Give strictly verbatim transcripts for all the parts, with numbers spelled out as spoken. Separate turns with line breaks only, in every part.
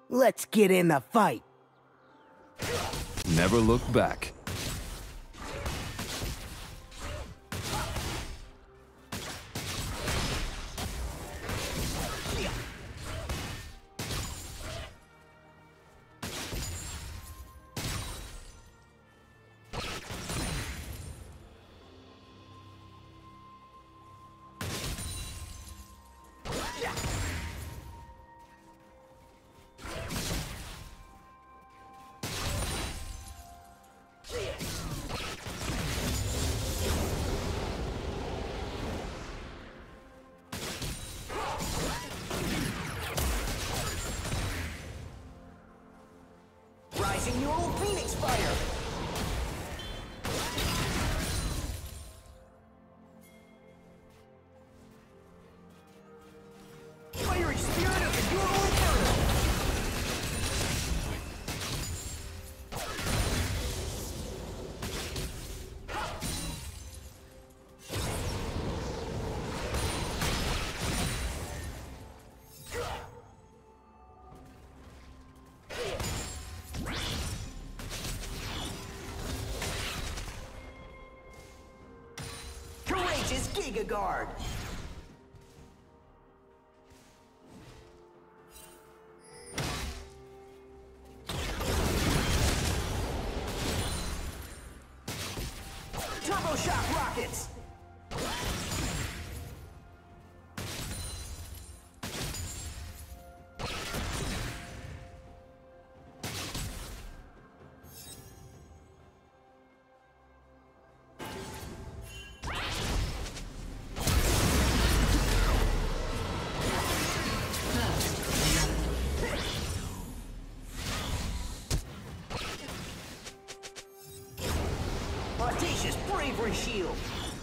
Let's get in the fight.
Never look back.
Rising your old Phoenix fire! Fiery spirit of the Dual Inferno! Courageous Giga Guard! Turbo Shock Rockets! Audacious Bravery Shield!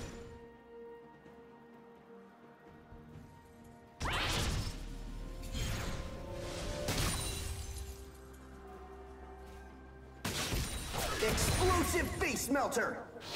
Explosive Face Melter!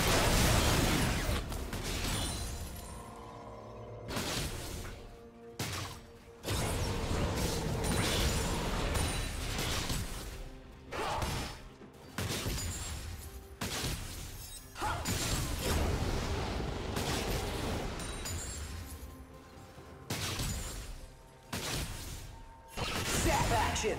Zap action!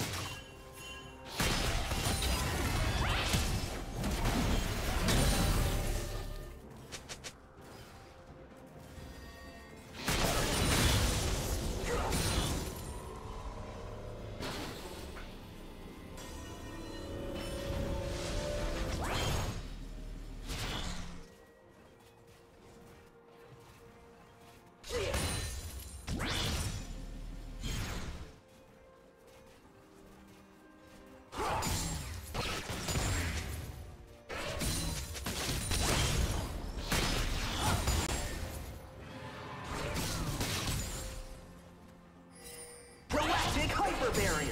Galactic Hyper Barrier!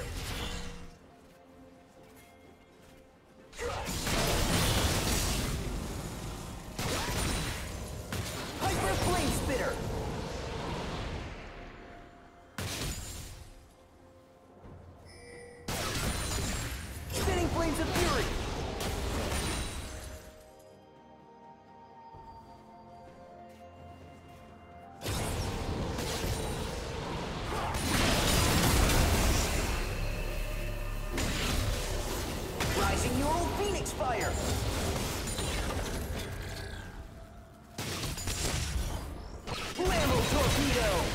Hyper Flame Spitter! Spinning Flames of Fury! Rising your old Phoenix fire! Lambo Torpedo!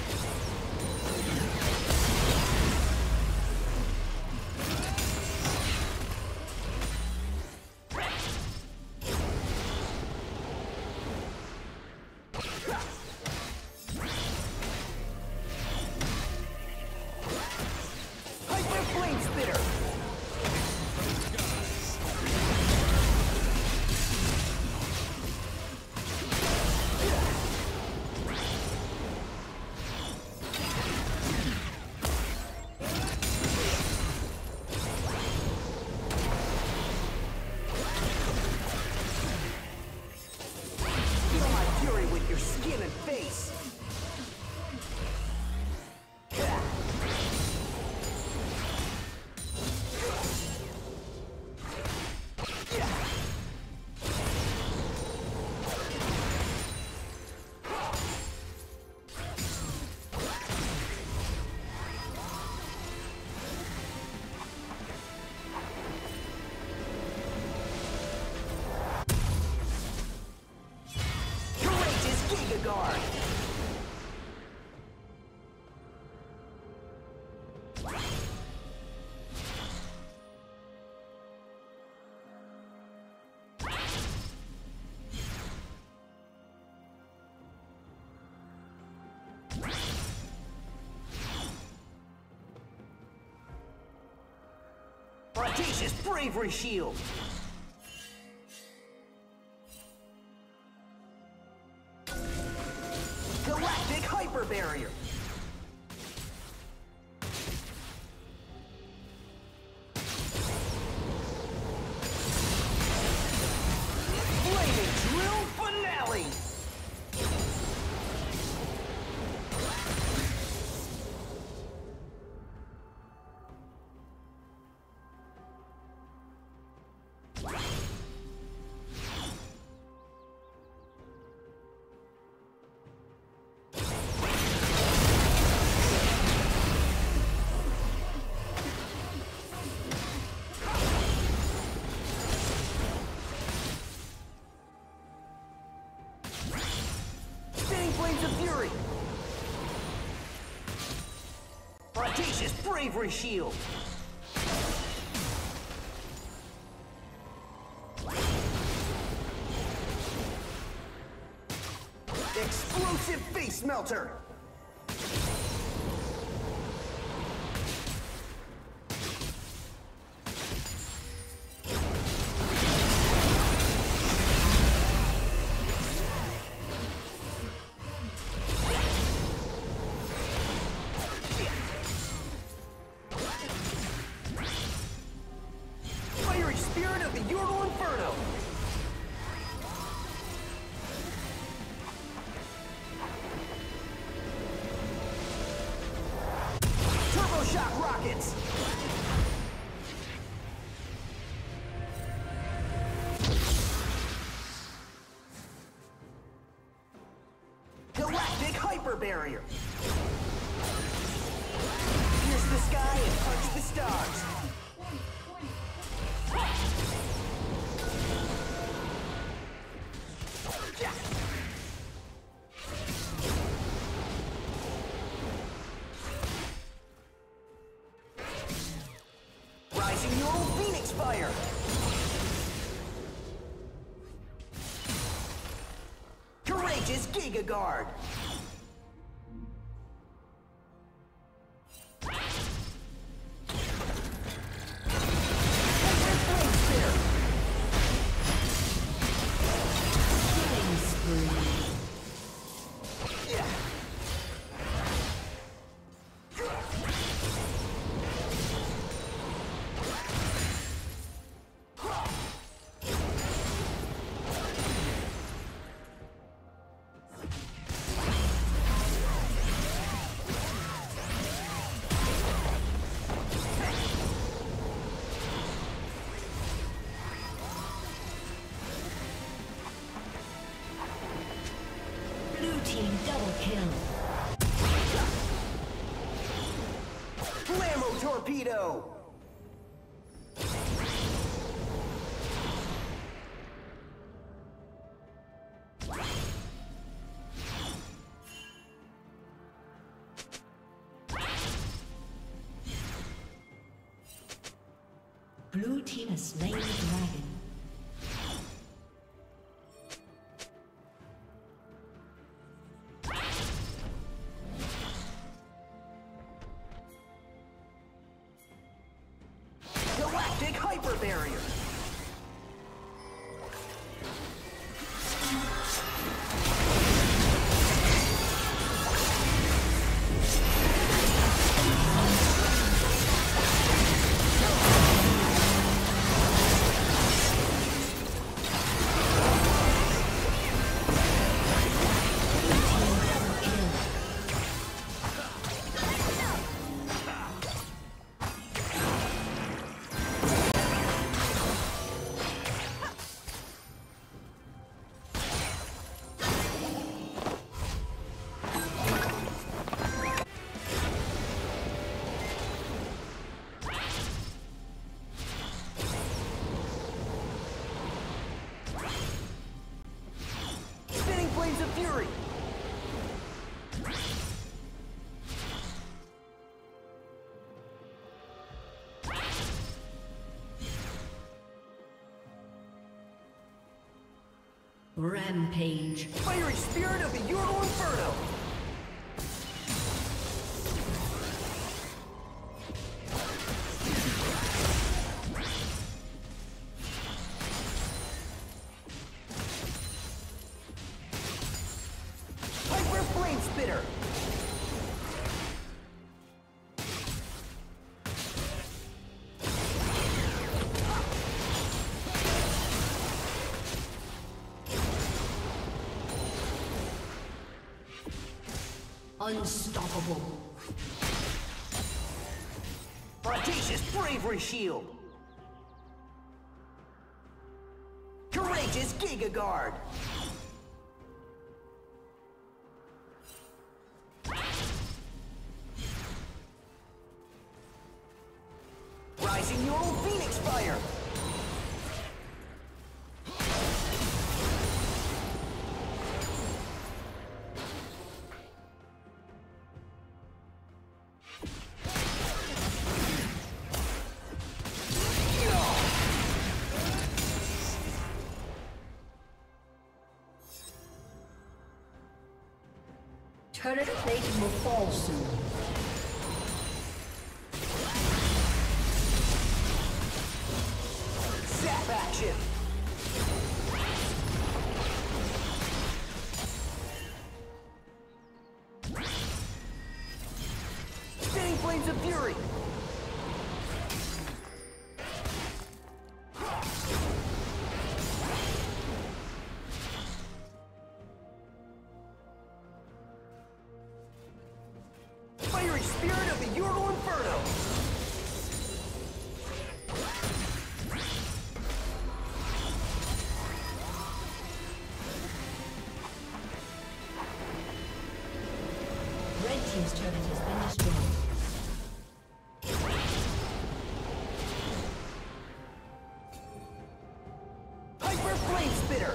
Hyper Flame Spitter! Audacious bravery shield. Galactic hyper barrier. Flaming drill finale. Audacious bravery shield. Explosive face melter. Shock rockets! Galactic hyper barrier! Pierce the sky and punch the stars! Fire! Courageous Giga Guard!
Double kill.
Blammo torpedo!
Blue team has slain the dragon.
Galactic hyper barrier. Flames of fury!
Rampage.
Fiery spirit of the Ural Inferno!
Unstoppable.
Audacious bravery shield. Courageous Giga Guard. Rising Neural Phoenix Fire.
Turret plating will fall soon.
Zap action. Spinning Flames of Fury. Fiery Spirit of the Ural Inferno!
Red team's turret has been destroyed.
Hyper Flame Spitter!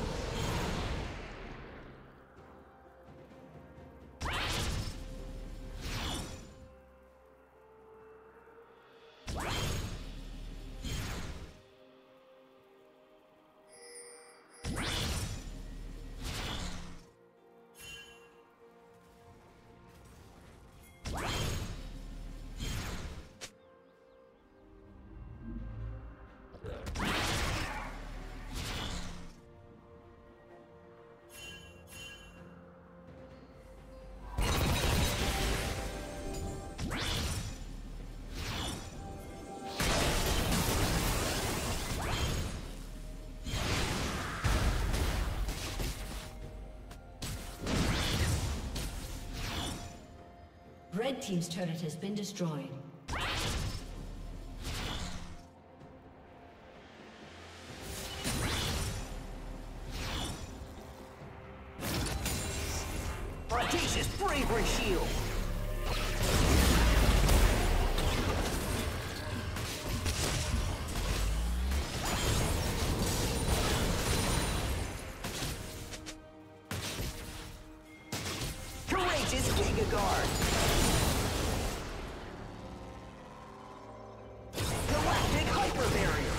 Red team's turret has been destroyed.
Audacious Bravery Shield! Courageous Giga Guard! Galactic Hyper Barrier!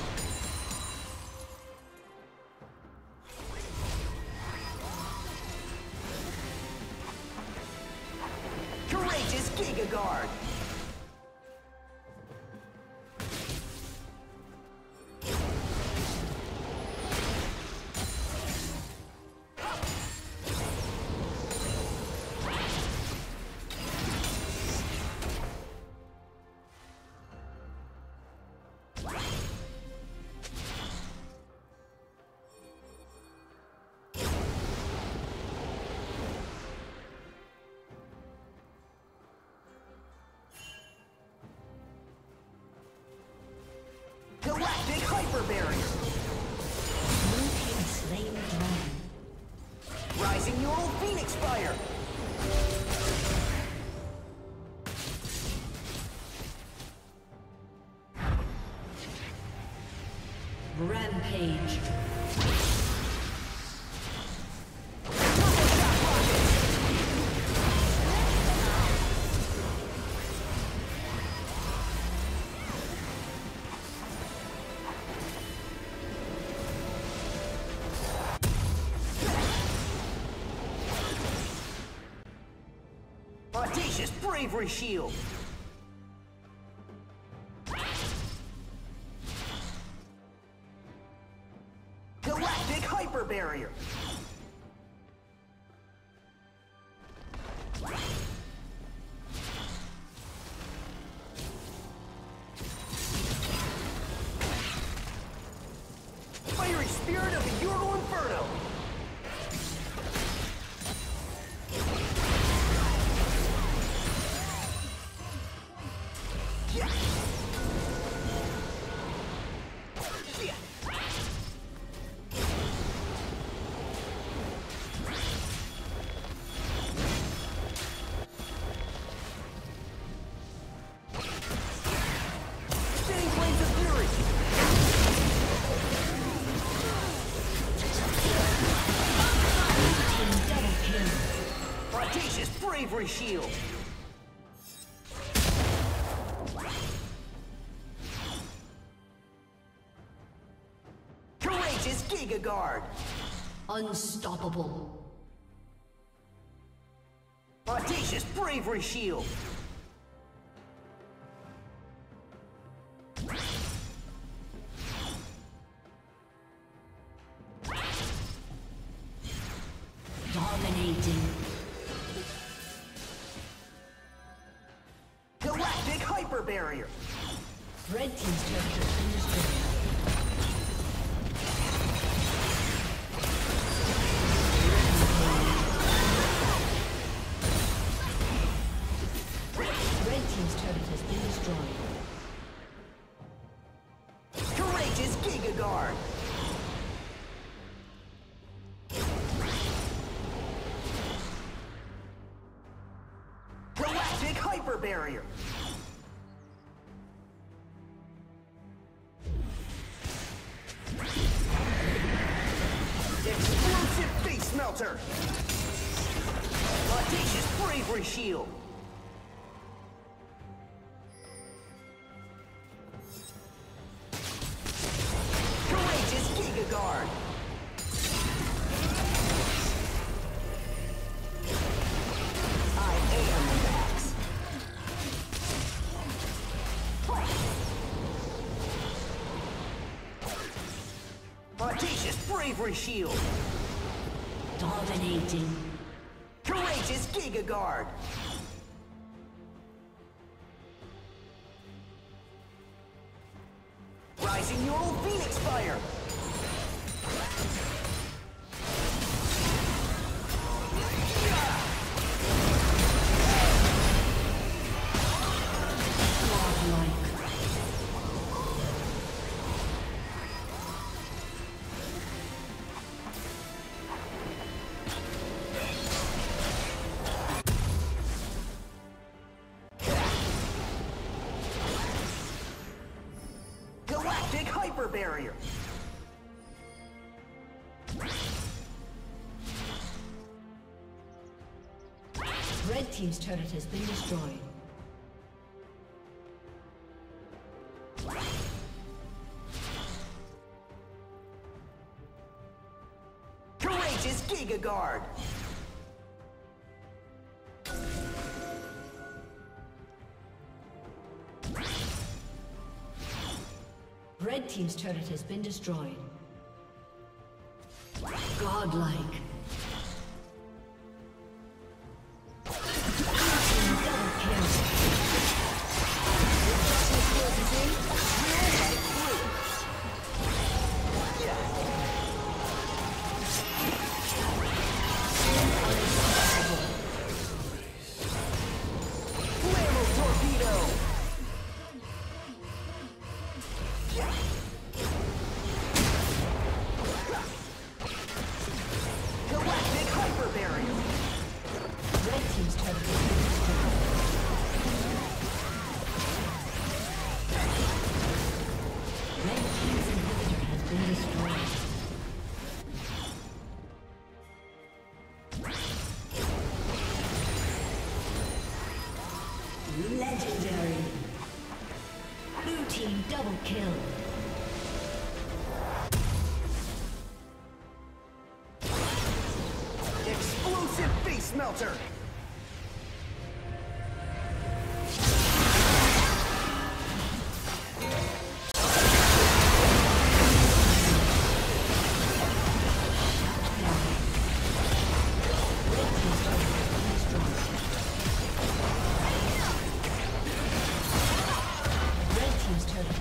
Courageous Giga Guard! Galactic Hyper Barrier!
Blue team slain the dragon.
Rising Neural Phoenix Fire!
Rampage.
Audacious Bravery Shield! Galactic Hyper Barrier! Fiery Spirit of the Ural Inferno! Audacious bravery shield. Courageous Giga Guard.
Unstoppable.
Audacious bravery shield.
Dominating.
Galactic hyper barrier.
Red team's turret has been destroyed. Red team's turret has been destroyed.
Courageous Giga Guard. Galactic hyper barrier. Explosive face melter. Audacious bravery shield. Courageous Giga Guard. I am Max. Audacious bravery shield.
Dominating.
Courageous Giga Guard. Rising Neural Phoenix Fire. Galactic hyper barrier.
Red team's turret has been destroyed.
Courageous Giga Guard.
Red team's turret has been destroyed. Godlike. Double kill.
Flammo torpedo. Galactic hyper barrier.
Red team's turret has been destroyed. Red team's inhibitor has been destroyed. Legendary. Blue team double kill.
Explosive face melter.
Red team's turret